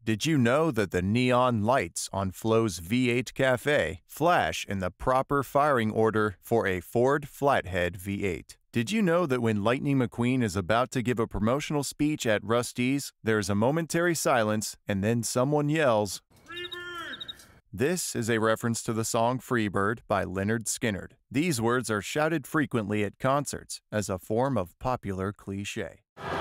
Did you know that the neon lights on Flo's V8 Cafe flash in the proper firing order for a Ford Flathead V8? Did you know that when Lightning McQueen is about to give a promotional speech at Rusty's, there's a momentary silence and then someone yells, "Freebird!" This is a reference to the song Freebird by Lynyrd Skynyrd. These words are shouted frequently at concerts as a form of popular cliché.